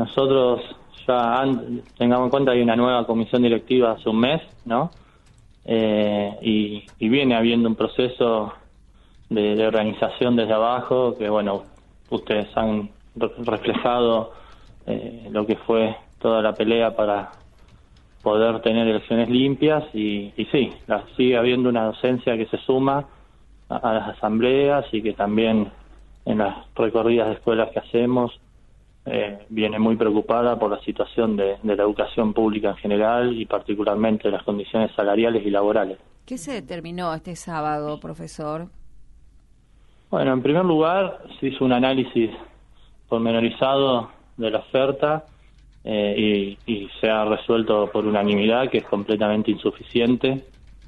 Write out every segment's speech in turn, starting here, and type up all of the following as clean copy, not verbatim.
nosotros tengamos en cuenta, hay una nueva comisión directiva hace un mes, ¿no? Y viene habiendo un proceso de organización desde abajo, que bueno, ustedes han reflejado lo que fue toda la pelea para poder tener elecciones limpias, y sí, sigue habiendo una docencia que se suma a las asambleas, y que también en las recorridas de escuelas que hacemos viene muy preocupada por la situación de la educación pública en general, y particularmente las condiciones salariales y laborales. ¿Qué se determinó este sábado, profesor? Bueno, en primer lugar, se hizo un análisis pormenorizado de la oferta y se ha resuelto por unanimidad que es completamente insuficiente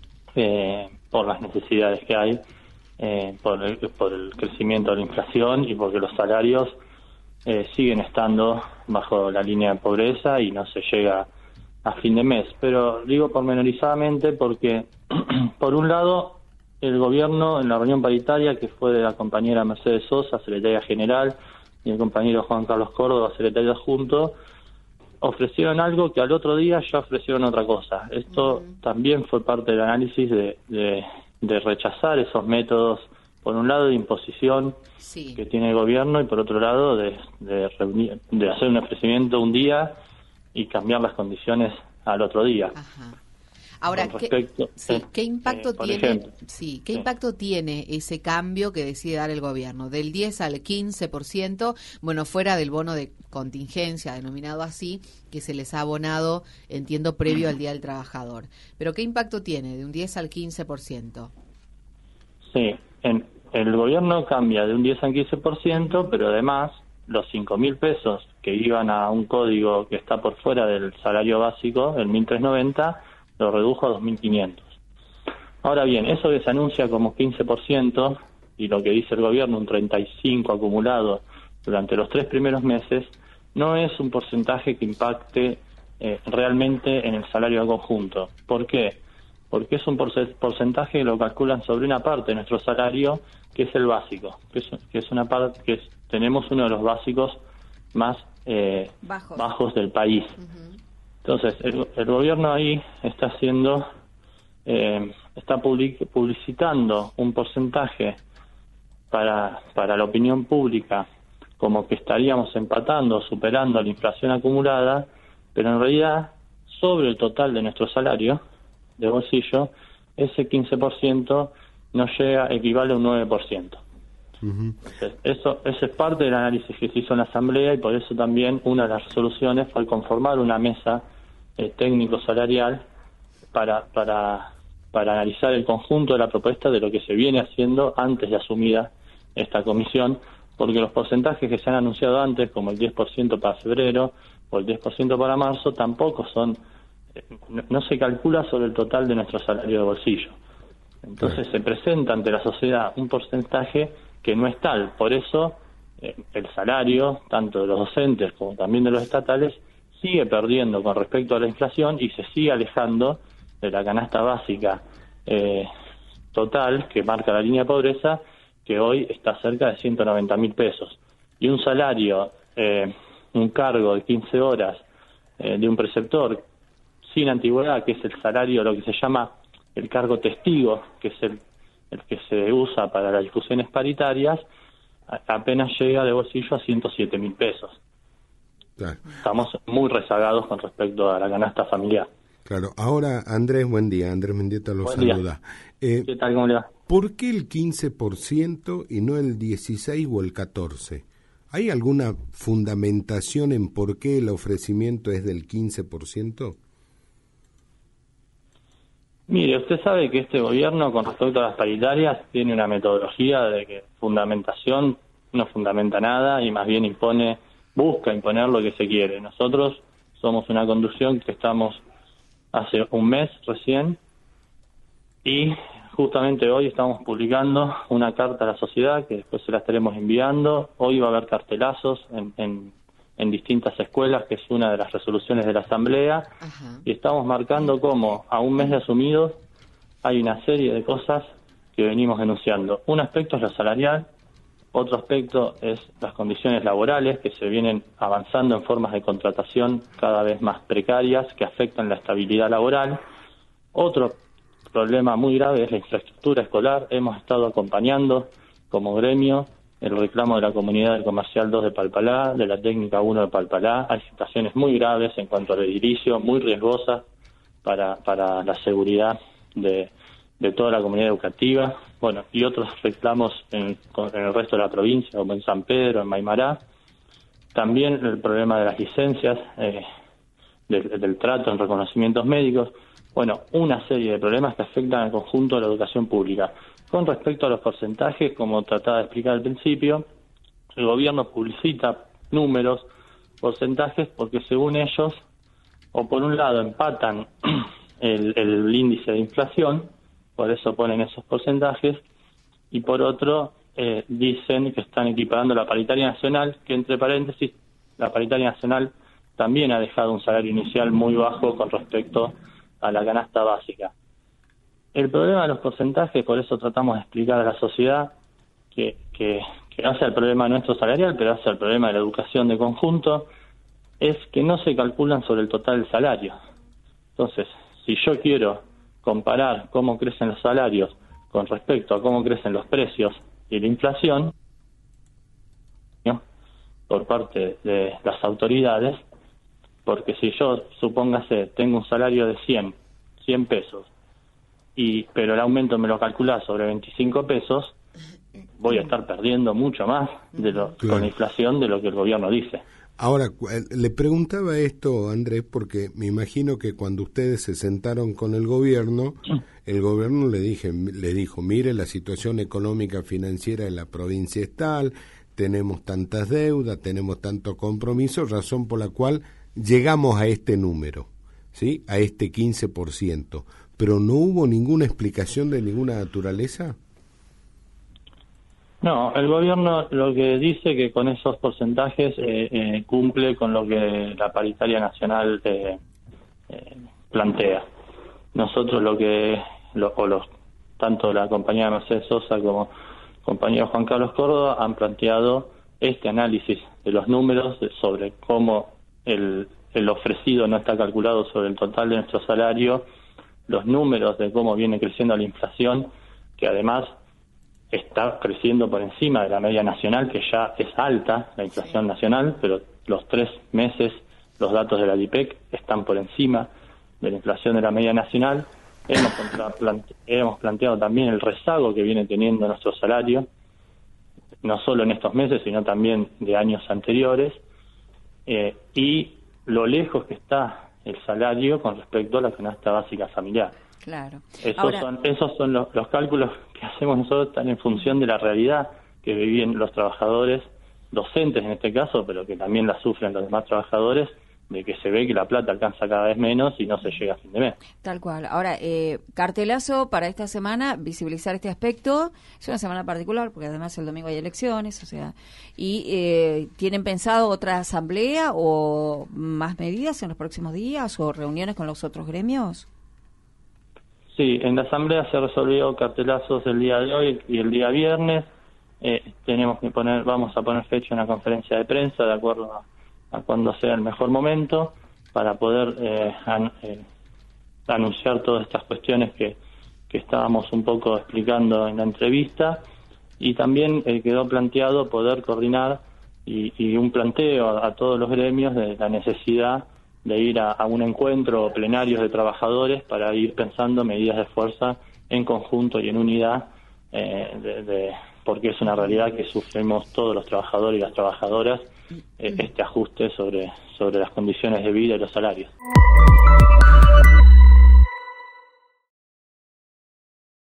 por las necesidades que hay, por el crecimiento de la inflación, y porque los salarios siguen estando bajo la línea de pobreza y no se llega a fin de mes. Pero digo pormenorizadamente porque, por un lado, el gobierno, en la reunión paritaria que fue de la compañera Mercedes Sosa, secretaria general, y el compañero Juan Carlos Córdoba, secretario adjunto, ofrecieron algo que al otro día ya ofrecieron otra cosa. Esto también fue parte del análisis de rechazar esos métodos, por un lado de imposición que tiene el gobierno, y por otro lado de hacer un ofrecimiento un día y cambiar las condiciones al otro día. Ajá. Ahora, ¿qué impacto tiene ese cambio que decide dar el gobierno? Del 10 al 15%, bueno, fuera del bono de contingencia, denominado así, que se les ha abonado, entiendo, previo al Día del Trabajador. Pero ¿qué impacto tiene de un 10 al 15%? Sí, el gobierno cambia de un 10 al 15%, pero además los 5.000 pesos que iban a un código que está por fuera del salario básico, el 1.390, lo redujo a 2.500. Ahora bien, eso que se anuncia como 15%, y lo que dice el gobierno, un 35% acumulado durante los 3 primeros meses, no es un porcentaje que impacte realmente en el salario al conjunto. ¿Por qué? Porque es un porcentaje que lo calculan sobre una parte de nuestro salario, que es el básico, que es una parte que tenemos uno de los básicos más bajos del país. Entonces, el gobierno ahí está publicitando un porcentaje para la opinión pública, como que estaríamos empatando, superando la inflación acumulada, pero en realidad, sobre el total de nuestro salario de bolsillo, ese 15% no equivale a un 9%. Entonces, eso es parte del análisis que se hizo en la Asamblea, y por eso también una de las resoluciones fue conformar una mesa técnico salarial para analizar el conjunto de la propuesta de lo que se viene haciendo antes de asumida esta comisión, porque los porcentajes que se han anunciado antes, como el 10% para febrero o el 10% para marzo, tampoco no se calcula sobre el total de nuestro salario de bolsillo. Entonces se presenta ante la sociedad un porcentaje que no es tal. Por eso el salario, tanto de los docentes como también de los estatales, sigue perdiendo con respecto a la inflación y se sigue alejando de la canasta básica total que marca la línea de pobreza, que hoy está cerca de 190.000 pesos. Y un salario, un cargo de 15 horas de un preceptor sin antigüedad, que es el salario, lo que se llama el cargo testigo, que es el que se usa para las discusiones paritarias, apenas llega de bolsillo a 107.000 pesos. Claro. Estamos muy rezagados con respecto a la canasta familiar. Claro. Ahora, Andrés, buen día. Andrés Mendieta lo saluda. ¿Qué tal? ¿Cómo le va? ¿Por qué el 15% y no el 16 o el 14? ¿Hay alguna fundamentación en por qué el ofrecimiento es del 15%? Mire, usted sabe que este gobierno, con respecto a las paritarias, tiene una metodología de que fundamentación no fundamenta nada y más bien busca imponer lo que se quiere. Nosotros somos una conducción que estamos hace un mes recién, y justamente hoy estamos publicando una carta a la sociedad que después se la estaremos enviando. Hoy va a haber cartelazos en distintas escuelas, que es una de las resoluciones de la Asamblea. Ajá. Y estamos marcando cómo a un mes de asumidos hay una serie de cosas que venimos denunciando. Un aspecto es lo salarial, Otro aspecto es las condiciones laborales, que se vienen avanzando en formas de contratación cada vez más precarias que afectan la estabilidad laboral. Otro problema muy grave es la infraestructura escolar. Hemos estado acompañando como gremio el reclamo de la comunidad del Comercial 2 de Palpalá, de la Técnica 1 de Palpalá. Hay situaciones muy graves en cuanto al edilicio, muy riesgosas para la seguridad de toda la comunidad educativa. Bueno, y otros reclamos en el resto de la provincia, como en San Pedro, en Maimará. También el problema de las licencias, del trato en reconocimientos médicos. Bueno, una serie de problemas que afectan al conjunto de la educación pública. Con respecto a los porcentajes, como trataba de explicar al principio, el gobierno publicita números, porcentajes, porque según ellos, o por un lado empatan el índice de inflación, por eso ponen esos porcentajes, y por otro dicen que están equiparando la paritaria nacional, que entre paréntesis, la paritaria nacional también ha dejado un salario inicial muy bajo con respecto a la canasta básica. El problema de los porcentajes, por eso tratamos de explicar a la sociedad que no sea el problema nuestro salarial, pero sea el problema de la educación de conjunto, es que no se calculan sobre el total del salario. Entonces, si yo quiero comparar cómo crecen los salarios con respecto a cómo crecen los precios y la inflación, ¿no?, por parte de las autoridades, porque si yo, supóngase, tengo un salario de 100 pesos, pero el aumento me lo calcula sobre 25 pesos, voy a estar perdiendo mucho más con la inflación de lo que el gobierno dice. Ahora, le preguntaba esto, Andrés, porque me imagino que cuando ustedes se sentaron con el gobierno le dijo, mire, la situación económica financiera de la provincia es tal, tenemos tantas deudas, tenemos tanto compromiso, razón por la cual llegamos a este número, ¿sí?, a este 15%, pero no hubo ninguna explicación de ninguna naturaleza. No, el gobierno lo que dice que con esos porcentajes cumple con lo que la paritaria nacional plantea. Nosotros tanto la compañía Mercedes Sosa como el compañero Juan Carlos Córdoba han planteado este análisis de los números sobre cómo el ofrecido no está calculado sobre el total de nuestro salario, los números de cómo viene creciendo la inflación, que además está creciendo por encima de la media nacional, que ya es alta la inflación nacional, pero los 3 meses, los datos de la DIPEC están por encima de la inflación de la media nacional. Hemos planteado también el rezago que viene teniendo nuestro salario, no solo en estos meses, sino también de años anteriores, y lo lejos que está el salario con respecto a la canasta básica familiar. Claro. Esos son los cálculos que hacemos nosotros, están en función de la realidad que viven los trabajadores, docentes en este caso, pero que también la sufren los demás trabajadores, de que se ve que la plata alcanza cada vez menos y no se llega a fin de mes. Tal cual. Ahora, cartelazo para esta semana, visibilizar este aspecto. Es una semana particular porque además el domingo hay elecciones, o sea, y ¿tienen pensado otra asamblea o más medidas en los próximos días o reuniones con los otros gremios? Sí, en la asamblea se resolvió cartelazos el día de hoy y el día viernes. Vamos a poner fecha en la conferencia de prensa de acuerdo a cuando sea el mejor momento para poder anunciar todas estas cuestiones que estábamos un poco explicando en la entrevista, y también quedó planteado poder coordinar y un planteo a todos los gremios de la necesidad de ir a un encuentro plenarios de trabajadores para ir pensando medidas de fuerza en conjunto y en unidad, porque es una realidad que sufrimos todos los trabajadores y las trabajadoras, este ajuste sobre las condiciones de vida y los salarios.